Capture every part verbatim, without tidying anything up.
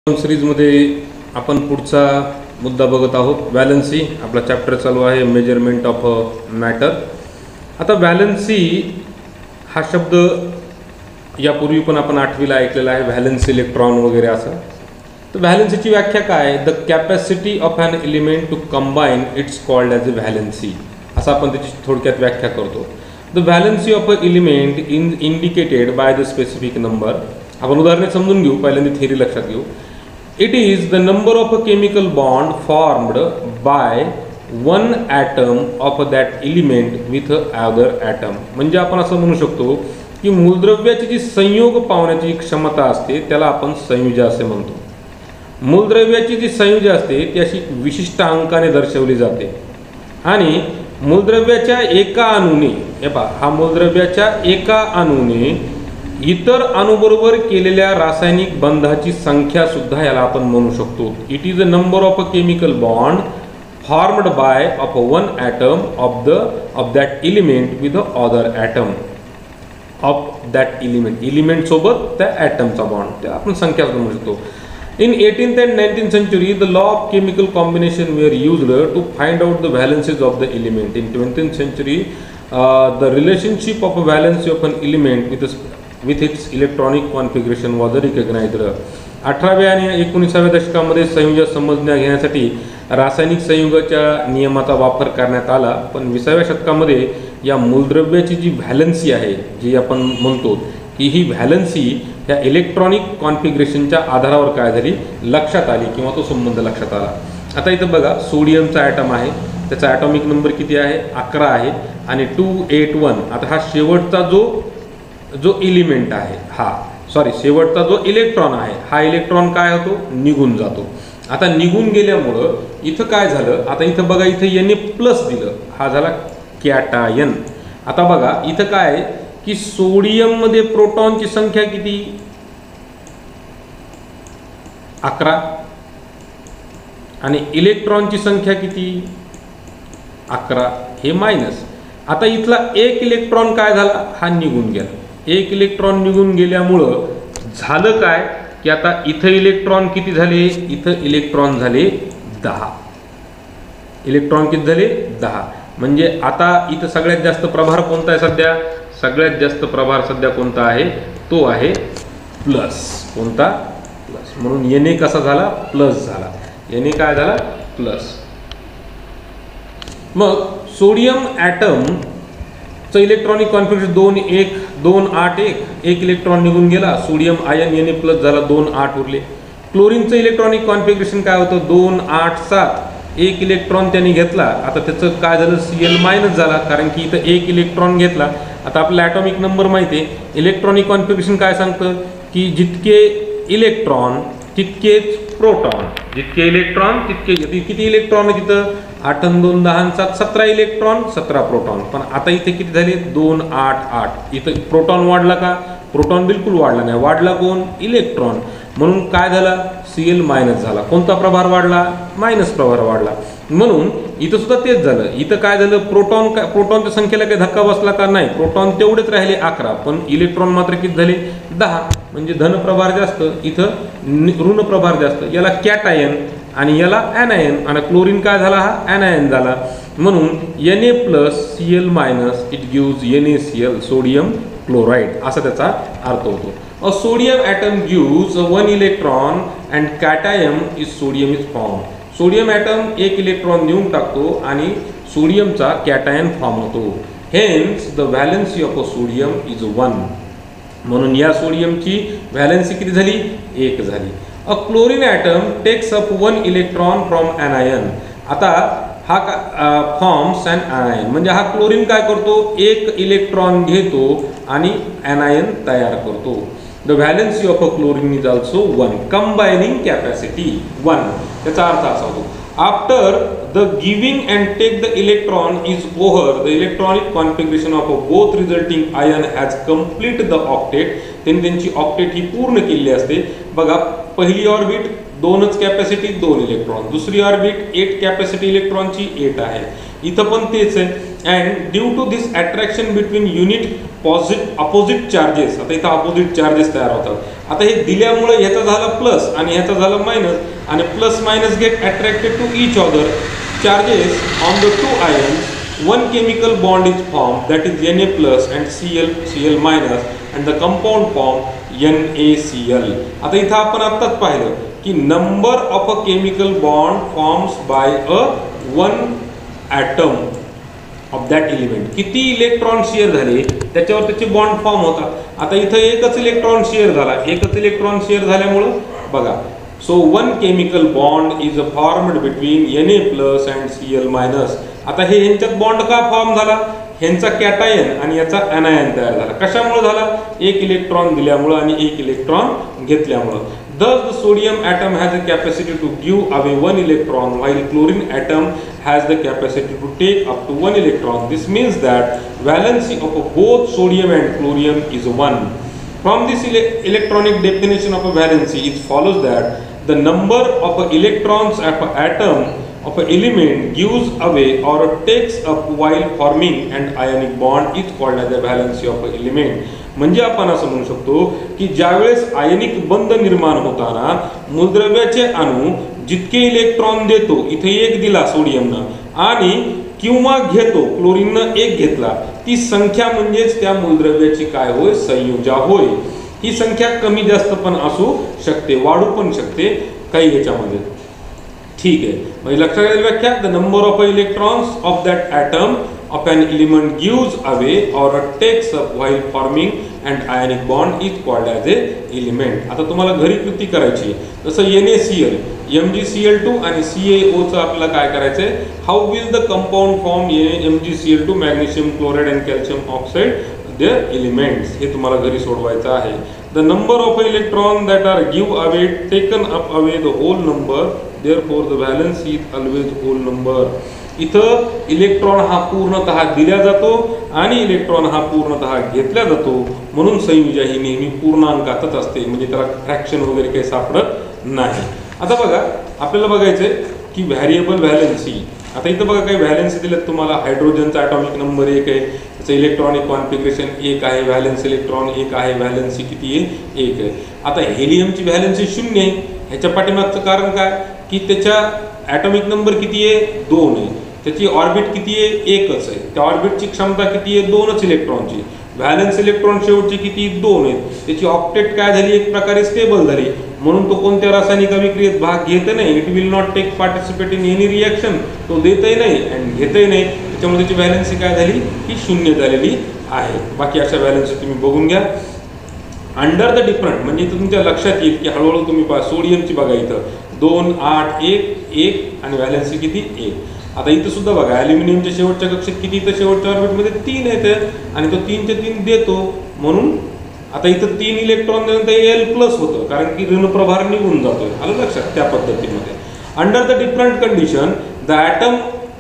सिरीजमध्ये आपण पुढचा मुद्दा बघत आहोत, व्हॅलन्सी. आपला चॅप्टर चालू आहे मेजरमेंट ऑफ मॅटर. आता व्हॅलन्सी हा शब्द यापूर्वी पण आपण आठवीला ऐकलेला आहे, व्हॅलन्स इलेक्ट्रॉन वगैरे असं. तर व्हॅलन्सीची व्याख्या काय? The capacity of an element to combine it's called as a valency, असं आपण त्याची थोडक्यात व्याख्या करतो. The valency of a element in indicated by the specific number. आपण उदाहरणे समजून घेऊ, पहिल्यांदा थिअरी लक्षात घेऊ. It is the number of a chemical bond formed by one atom of that element with other atom. म्हणजे आपण असं म्हणू शकतो की मूलद्रव्याची जी संयोग पावण्याची क्षमता असते त्याला आपण संयुजा असे म्हणतो. मूलद्रव्याची जी संयुजा असते ती अशी विशिष्ट अंकाने दर्शवली जाते आणि मूलद्रव्याच्या एका अणूने, हे पहा, हा मूलद्रव्याच्या एका अणूने इतर अणूबरोबर केलेल्या रासायनिक बंधाची संख्या सुद्धा याला आपण म्हणू शकतो. It is a number of a chemical bond formed by of one atom of the of that element with other atom of that element. Element सोबत त्या ॲटमचा बॉन्ड, त्या आपण संख्या म्हणू शकतो. In eighteenth and nineteenth century, the law of chemical combination were used to find out the valencies of the element. In twentieth century, uh, the relationship of a valency of an element with a with its electronic configuration was recognized. अठराव्या आणि एकोणीसाव्या दशकामध्ये संयुजा समजण्या घेण्यासाठी रासायनिक संयुगाच्या नियमाचा वापर करण्यात आला. पण विसाव्या शतकामध्ये या मूलद्रव्याची जी व्हॅलन्सी आहे, जी आपण म्हणतो की ही व्हॅलन्सी ह्या इलेक्ट्रॉनिक कॉन्फिगरेशनच्या आधारावर काय झाली, लक्षात आली किंवा तो संबंध लक्षात आला. आता इथं बघा, सोडियमचा ॲटम आहे, त्याचा ॲटॉमिक नंबर किती आहे, अकरा आहे आणि टू एट वन. आता हा शेवटचा जो जो एलिमेंट आहे, हा सॉरी शेवटचा जो इलेक्ट्रॉन आहे, हा इलेक्ट्रॉन काय होतो, निघून जातो. आता निघून गेल्यामुळं इथं काय झालं, आता इथं बघा, इथं याने प्लस दिलं, हा झाला कॅटायन. आता बघा इथं काय की सोडियममध्ये प्रोटॉनची संख्या किती, अकरा, आणि इलेक्ट्रॉनची संख्या किती, अकरा, हे मायनस. आता इथला एक इलेक्ट्रॉन काय झाला, हा निघून गेला. एक इलेक्ट्रॉन निघून गेल्यामुळं झालं काय की आता इथं इलेक्ट्रॉन किती झाले, इथं इलेक्ट्रॉन झाले दहा. इलेक्ट्रॉन किती झाले, दहा. म्हणजे आता इथं सगळ्यात जास्त प्रभार कोणता आहे सध्या, सगळ्यात जास्त प्रभार सध्या कोणता आहे, तो आहे प्लस. कोणता, प्लस. म्हणून याने कसा झाला, प्लस झाला. याने काय झाला, प्लस. मग सोडियम ॲटम चं इलेक्ट्रॉनिक कॉन्फिगरेशन दोन एक दोन आठ एक, एक इलेक्ट्रॉन निघून गेला, सोडियम आयन याने प्लस झाला, दोन आठ उरले. क्लोरीनचं इलेक्ट्रॉनिक कॉन्फिगरेशन काय होतं, दोन आठ सात, एक इलेक्ट्रॉन त्यांनी घेतला, आता त्याचं काय झालं, सी एल मायनस झाला, कारण की इथं एक इलेक्ट्रॉन घेतला. आता आपला ॲटॉमिक नंबर माहिती आहे, इलेक्ट्रॉनिक कॉन्फिगरेशन काय सांगतं की जितके इलेक्ट्रॉन तितकेच प्रोटॉन, जितके इलेक्ट्रॉन तितके, किती इलेक्ट्रॉन आहे तिथं, आठ दोन दहा सात, सतरा इलेक्ट्रॉन, सतरा प्रोटॉन. पण आता इथे किती झाले, दोन आठ आठ. इथं प्रोटॉन वाढला का, प्रोटॉन बिलकुल वाढला नाही, वाढला कोण, इलेक्ट्रॉन. म्हणून काय झाला, सी एल मायनस झाला. कोणता प्रभार वाढला, मायनस प्रभार वाढला. म्हणून इथं सुद्धा तेच झालं. इथं काय झालं, प्रोटॉन काय, प्रोटॉनच्या संख्येला काही धक्का बसला का, नाही, प्रोटॉन तेवढेच राहिले अकरा, पण इलेक्ट्रॉन मात्र किती झाले, दहा. म्हणजे धन प्रभार जास्त, इथं ऋण प्रभार जास्त. याला कॅटायन आणि याला ॲनायन, आणि क्लोरीन काय झाला, हा ॲनायन झाला. म्हणून N A plus C L minus it gives N A C L, sodium chloride, असा त्याचा अर्थ होतो. A sodium atom gives one electron and cation is sodium is form. Sodium atom एक इलेक्ट्रॉन नेऊन टाकतो आणि सोडियमचा कॅटायन फॉर्म होतो. Hence the valency of a sodium is one. म्हणून या सोडियमची व्हॅलन्सी किती झाली, एक झाली. A chlorine atom takes up one electron from ॲनायन. आता हा का फॉर्म्स अँड ॲनायन, म्हणजे हा क्लोरीन काय करतो, एक इलेक्ट्रॉन घेतो आणि ॲनायन तयार करतो. The valency of a chlorine is also one. Combining capacity one. त्याचा अर्थ असा होतो, after the giving and take the electron is over the electronic configuration of both resulting ion has complete the octet. त्यांनी त्यांची octet ही पूर्ण केली असते. बघा, पहिली ऑर्बिट दोनच कॅपॅसिटी, दोन इलेक्ट्रॉन. दुसरी ऑर्बिट एट कॅपॅसिटी इलेक्ट्रॉनची, एट आहे. इथं पण तेच आहे. And due to this attraction between unit posit opposite charges, आता इथं अपोजिट चार्जेस तयार होतात. आता हे दिल्यामुळे ह्याचा झाला प्लस आणि ह्याचा झाला मायनस आणि plus minus get attracted to each other charges on the two ions. One chemical bond is formed, that is Na plus and Cl Cl minus, and the compound form NaCl. आता इथं आपण आत्ताच पाहिलं की number of a chemical bond forms by a one atom of that element. किती electron share झाले त्याच्यावर त्याचे बॉन्ड फॉर्म होतात. आता इथं एकच इलेक्ट्रॉन शेअर झाला, एकच इलेक्ट्रॉन शेअर झाल्यामुळं बघा, so one chemical bond is formed between Na plus and Cl minus. आता हे ह्यांच्यात बॉन्ड का फॉर्म झाला, ह्यांचा कॅटायन आणि याचा एनायन तयार झाला. कशामुळे झाला, एक इलेक्ट्रॉन दिल्यामुळे आणि एक इलेक्ट्रॉन घेतल्यामुळे. Thus the sodium atom has a capacity to give away one electron while chlorine atom has the capacity to take up to one electron. This means that valency of both sodium and chlorine is one. From this ele electronic definition of a valency, it follows that the number of electrons of an atom of an element gives away or takes up while forming an ionic bond is called as the valency of an element. म्हणजे आपण असं म्हणू शकतो की ज्यावेळेस आयनिक बंध निर्माण होताना मूलद्रव्याचे अणू जितके इलेक्ट्रॉन देतो, इथे एक दिला सोडियमनं आणि किंवा घेतो क्लोरीननं एक घेतला, ती संख्या म्हणजेच त्या मूलद्रव्याची काय होय, संयोजा होय. ही संख्या कमी जास्त पण असू शकते, वाढू पण शकते काही याच्यामध्ये. ठीक आहे, म्हणजे लक्षात घ्यायची व्याख्या, the number of electrons of that atom of an element gives away or takes up while forming an ionic bond is called as a element. आता तुम्हाला घरी कृती करायची, जसं NaCl, MgCl2 आणि C a O चं आपल्याला काय करायचं आहे, how will the compound form MgCl2 magnesium chloride and calcium oxide the elements, हे तुम्हाला घरी सोडवायचं आहे. The number of electron that are give away taken up away the whole number, therefore the valency is always whole number. इथं electron हा पूर्णतः दिला जातो आणि इलेक्ट्रॉन हा पूर्णतः घेतला जातो, म्हणून संयोजा ही नेहमी पूर्णांकातच असते, म्हणजे त्याला फ्रॅक्शन वगैरे काही सापडत नाही. आता बघा, आपल्याला बघायचंय की व्हॅरिएबल व्हॅलन्सी. आता इथं बघा काही व्हॅलन्सी दिलेत तुम्हाला. हायड्रोजनचा ॲटॉमिक नंबर एक आहे, त्याचं इलेक्ट्रॉनिक कॉन्फिगरेशन एक आहे, व्हॅलन्स इलेक्ट्रॉन एक आहे, व्हॅलन्सी किती आहे, एक आहे. आता हेलियमची व्हॅलन्सी शून्य आहे. ह्याच्या पाठीमागचं कारण काय की त्याच्या ॲटॉमिक नंबर किती आहे, दोन आहे. त्याची ऑर्बिट किती आहे, एकच आहे. त्या ऑर्बिटची क्षमता किती आहे, दोनच इलेक्ट्रॉनची. व्हॅलन्स इलेक्ट्रॉन शेवटची किती, दोन आहेत. त्याची ऑक्टेट काय झाली, एक प्रकारे स्टेबल झाली, म्हणून तो कोणत्या रासायनिक अभिक्रियेत भाग घेत नाही. It will not take participate in any reaction, तो देतही नाही आणि घेतही नाही. त्याच्यामुळे त्याची व्हॅलन्सी काय झाली, ही शून्य झालेली आहे. बाकी अशा व्हॅलन्सी तुम्ही बघून घ्या. अंडर द डिफरंट म्हणजे इथं तुमच्या लक्षात येईल की हळूहळू तुम्ही पहा, सोडियमची बघा इथं दोन आठ एक एक आणि व्हॅलन्सी किती, एक. आता इथं सुद्धा बघा, ॲल्युमिनियमच्या शेवटच्या कक्षेत किती, इथं शेवटच्या ऑर्बिटमध्ये तीन येतं आणि तो तीनचे तीन देतो, म्हणून आता इथं तीन इलेक्ट्रॉन दिल्यानंतर एल प्लस होतं, कारण की ऋणप्रभार निघून जातोय. आलं लक्षात, त्या पद्धतीमध्ये. Under the different condition the atom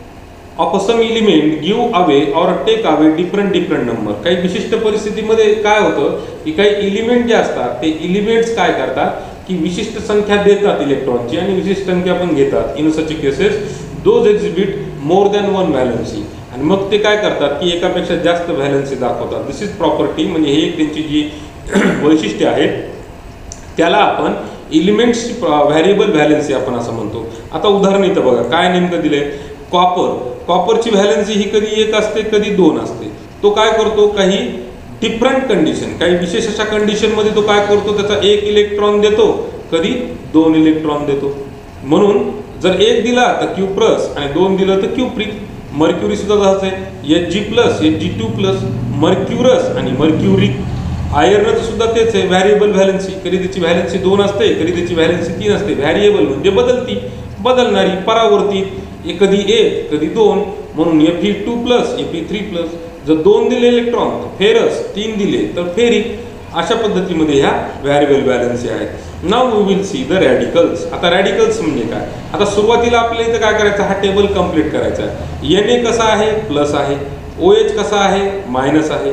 of some element give away or take away different different number. काही विशिष्ट परिस्थितीमध्ये काय होतं की काही एलिमेंट जे असतात ते एलिमेंट्स काय करतात की विशिष्ट संख्या देतात इलेक्ट्रॉनची आणि विशिष्ट संख्या पण घेतात. In such cases those exhibit more than one valency, आणि मग ते काय करतात की एकापेक्षा जास्त व्हॅलन्सी दाखवतात. दिस इज प्रॉपर्टी, म्हणजे हे त्यांची जी वैशिष्ट्य आहे त्याला आपण एलिमेंट्सची व्हॅरिएबल व्हॅलन्सी आपण असं म्हणतो. आता उदाहरण इथं बघा काय नेमकं दिलंय. कॉपर, कॉपरची व्हॅलन्सी ही कधी एक असते कधी दोन असते. तो काय करतो, काही डिफरंट कंडिशन, काही विशेष अशा कंडिशनमध्ये तो काय करतो, त्याचा एक इलेक्ट्रॉन देतो, कधी दोन इलेक्ट्रॉन देतो. म्हणून जर एक दिला तर क्यू प्लस आणि दोन दिलं तर क्यू प्री. मर्क्युरी सुद्धा तसंच आहे, H G plus H G two plus, mercurous आणि मर्क्युरिक. आयर्नचं सुद्धा तेच आहे, व्हॅरिएबल व्हॅलन्सी. कधी त्याची व्हॅलन्सी दोन असते, कधी त्याची व्हॅलन्सी तीन असते. व्हॅरिएबल म्हणजे बदलती, बदलणारी, परावर्तित, कधी एक कधी दोन, म्हणून F E two plus F E three plus. जर दोन दिले इलेक्ट्रॉन तर फेरस, तीन दिले तर फेरिक. अशा पद्धतीमध्ये ह्या व्हॅरिएबल व्हॅलन्सी आहेत. Now we will see the radicals. आता रॅडिकल्स म्हणजे काय, आता सुरुवातीला आपल्याला इथं काय करायचं, हा टेबल कम्प्लीट करायचा आहे. एन ए कसा आहे, प्लस आहे. ओ एच कसा आहे, मायनस आहे.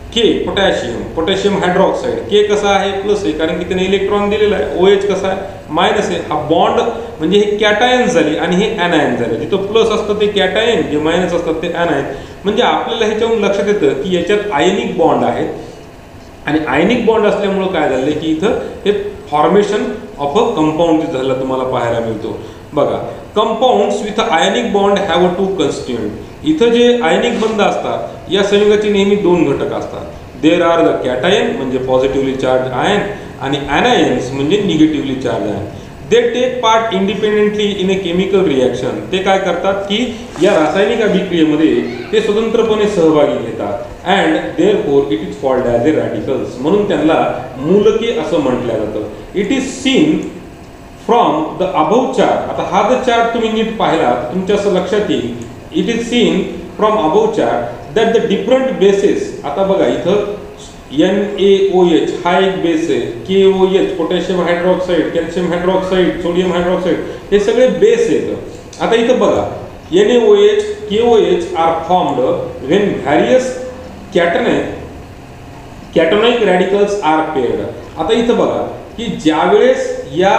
K potassium, potassium hydroxide, K कसा आहे प्लस आहे कारण की त्याने इलेक्ट्रॉन दिलेला आहे, ओ एच कसा आहे मायनस आहे. हा बॉन्ड म्हणजे हे कॅटायन झाली आणि हे ॲनायन झाले. जिथं प्लस असतं ते कॅटायन, जे मायनस असतात ते ॲनायन. म्हणजे आपल्याला ह्याच्यावरून लक्षात येतं की याच्यात आयनिक बॉन्ड आहेत आणि आयनिक बॉन्ड असल्यामुळं काय झालं की इथं हे फॉर्मेशन ऑफ अ कंपाऊंड झालं तुम्हाला पाहायला मिळतो. बघा, compounds with ionic bond have a two constituent. इथं जे आयनिक बंध असतात या संयुगाचे नेहमी दोन घटक असतात. देर आर द कॅटायन म्हणजे पॉझिटिव्हली चार्ज आयन आणि ॲनायन्स म्हणजे negatively charge ion. They take part independently in a chemical reaction. ते काय करतात की या रासायनिक अभिक्रियेमध्ये ते स्वतंत्रपणे सहभागी घेतात. And therefore it is called as a radicals. म्हणून त्यांना मूलके असं म्हटलं जातं. It is seen from the above chart. आता हा जर चार्ट तुम्ही नीट पाहिला तुमच्या असं लक्षात येईल. It is seen from above chart that the different bases. आता बघा इथं एन ए ओ एच हा एक बेस आहे, K O H potassium hydroxide, calcium hydroxide, sodium hydroxide हे सगळे बेस आहेत. आता इथं बघा N A O H, K O H are formed when various cationic cationic radicals are paired. आता इथं बघा की ज्यावेळेस या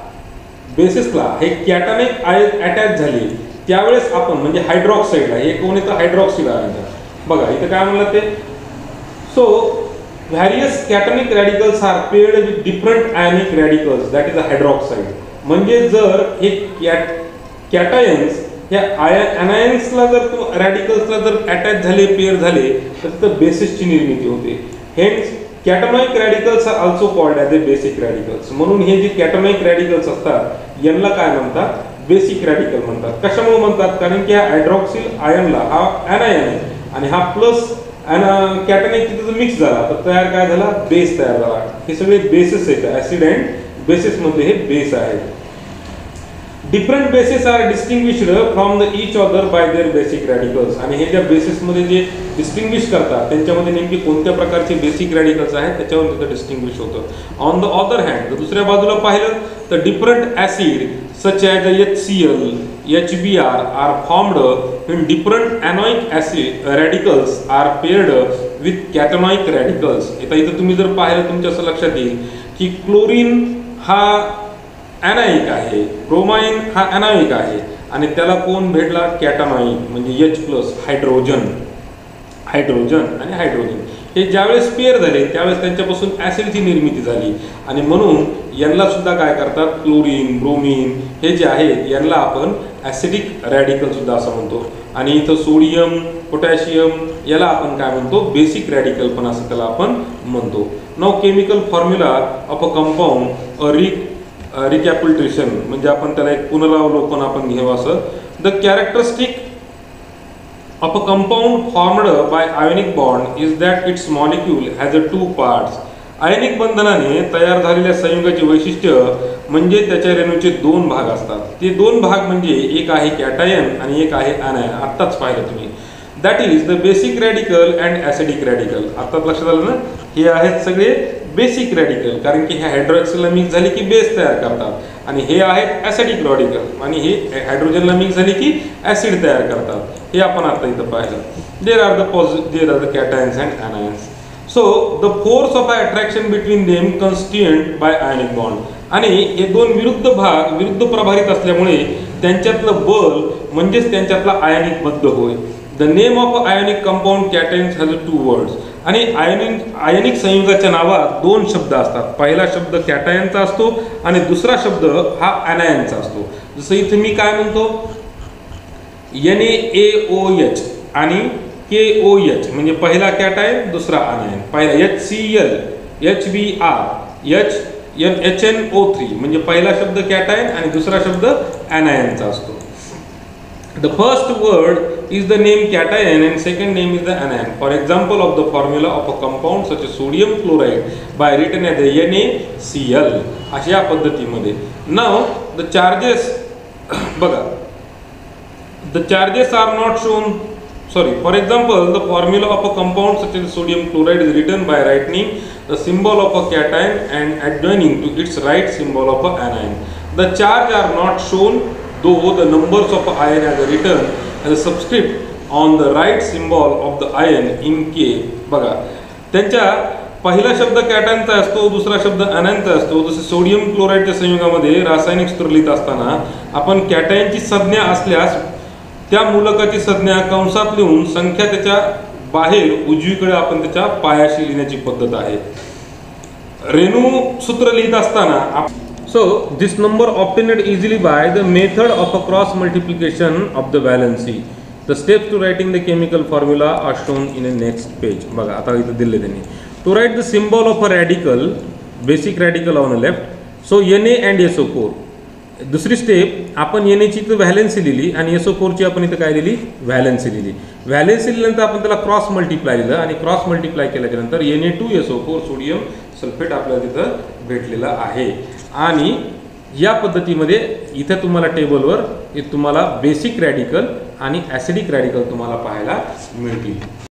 बेसिसला हे कॅटोनाइक आयन अटॅच झाले त्यावेळेस आपण म्हणजे हायड्रॉक्साईडला हे कोण येतं हायड्रॉक्सिल आयन. बघा इथं काय म्हणलं ते, so various cationic radicals are paired with different ionic radicals that is a hydroxide. म्हणजे जर हे कॅट कॅटायन्स ह्या आयन अनायन्सला जर रॅडिकल्सला जर अटॅच झाले पेअर झाले तर तिथं बेसिसची निर्मिती होते. Hence cationic radicals are also called as a basic radicals. म्हणून हे जे कॅटोनाइक रॅडिकल्स असतात यांना काय म्हणतात बेसिक रॅडिकल म्हणतात. कशामुळे म्हणतात कारण की हा हायड्रॉक्सिल आयनला हा ॲनायन आहे आणि हा प्लस आणि कॅटोनाइक तिथं जर मिक्स झाला तर तयार काय झाला बेस तयार झाला. हे सगळे बेसिस आहेत, ऍसिड अँड बेसिस मध्ये हे बेस आहेत. Different bases are distinguished from the each other by their basic radicals. आणि हे ज्या बेसिस मध्ये जे डिस्टिंग्विश करतात त्यांच्यामध्ये नेमकी कोणत्या प्रकारचे बेसिक रॅडिकल्स आहेत त्याच्यावर तिथं डिस्टिंग्विश होतं. ऑन द अदर हँड जर दुसऱ्या बाजूला पाहिलं तर different acid such as H C l, H B r are formed when different anionic acid radicals are paired with cationic radicals. आता इथं तुम्ही जर पाहिलं तुमच्या असं लक्षात येईल की क्लोरीन हा ॲनायिक आहे, ब्रोमाइन हा ॲनायिक आहे आणि त्याला कोण भेटला कॅटानॉइक म्हणजे H प्लस हायड्रोजन हायड्रोजन आणि हायड्रोजन. हे ज्यावेळेस पेअर झाले त्यावेळेस त्यांच्यापासून ॲसिडची निर्मिती झाली आणि म्हणून यांना सुद्धा काय करतात क्लोरीन ब्रोमीन हे जे आहेत यांना आपण ॲसिडिक रॅडिकल सुद्धा असं म्हणतो. आणि इथं सोडियम पोटॅशियम याला आपण काय म्हणतो बेसिक रॅडिकल पण असं त्याला आपण म्हणतो. Now chemical formula of a compound a re recapitulation म्हणजे आपण त्याला एक पुनरावलोकन आपण घ्यावं असं. The characteristic of a compound formed by ionic bond is that its molecule has a two parts. Ionic बंधनाने तयार झालेल्या संयुगाचे वैशिष्ट्य म्हणजे त्याच्या रेणूचे दोन भाग असतात. ते दोन भाग म्हणजे एक आहे कॅटायन आणि एक आहे ॲनायन. आत्ताच पाहिलं तुम्ही. That is the basic radical and acidic radical. आत्ताच लक्षात आलं ना, हे आहेत सगळे बेसिक रॅडिकल कारण की हे हायड्रॉक्सिलला मिक्स झाले की बेस तयार करतात आणि हे आहेत ॲसिडिक रॅडिकल आणि हे हायड्रोजनला मिक्स झाले की ॲसिड तयार करतात. हे आपण आता इथं पाहिलं. There are the posi there are the cations and anions. So the force of attraction between them constituent by ionic bond. आणि हे दोन विरुद्ध भाग विरुद्ध प्रभारित असल्यामुळे त्यांच्यातलं बल म्हणजेच त्यांच्यातला आयनिक बद्ध होय. The name of ionic compound cations has two words. आणि आयनिक आयनिक संयुगाच्या नावात दोन शब्द असतात. पहिला शब्द कॅटायनचा असतो आणि दुसरा शब्द हा ॲनायनचा असतो. जसं इथे मी काय म्हणतो एन ए ओ एच आणि के ओ एच म्हणजे पहिला कॅटायन दुसरा ॲनायन. पहिला H C L H B R H N H N O three म्हणजे पहिला शब्द कॅटायन आणि दुसरा शब्द ॲनायनचा असतो. The first word is the name cation and second name is the anion. For example of the formula of a compound such as sodium chloride by written as NaCl. अशा पद्धतीमध्ये. Now the charges बघा the charges are not shown. Sorry, for example the formula of a compound such as sodium chloride is written by writing the symbol of a cation and adjoining to its right symbol of a anion. The charge are not shown though the numbers of ion are written as a subscript on the right symbol of the ion in K. बघा त्यांच्या पहिला शब्द कॅटायनचा असतो, दुसरा शब्द अनायनचा असतो. जसे sodium क्लोराईडच्या संयुगामध्ये रासायनिक सूत्र लिहित असताना आपण कॅटायनची संज्ञा असल्यास त्या मूलकाची संज्ञा कंसात लिहून संख्या त्याच्या बाहेर उजवीकडे आपण त्याच्या पायाशी लिहिण्याची पद्धत आहे. रेणू सूत्र लिहित असताना so this number obtained easily by the method of a cross multiplication of the valency. The steps to writing the chemical formula are shown in the next page. बघा आता इथं दिले त्यांनी. To write the symbol of a radical, basic radical on the left. So Na and S O four. दुसरी step आपण Na ची तर valency लिहिली आणि S O four ची आपण इथं काय लिहिली, व्हॅलेन्सी लिहिली. व्हॅलेन्सी लिहिल्यानंतर आपण त्याला क्रॉस मल्टिप्लाय लिहिलं आणि क्रॉस मल्टिप्लाय केल्याच्या नंतर Na two S O four sodium sulphate आपल्याला तिथं भेटलेलं आहे. आणि या पद्धतीमध्ये इथे तुम्हाला टेबलवर तुम्हाला बेसिक रॅडिकल आणि ॲसिडिक रॅडिकल तुम्हाला पाहायला मिळतील.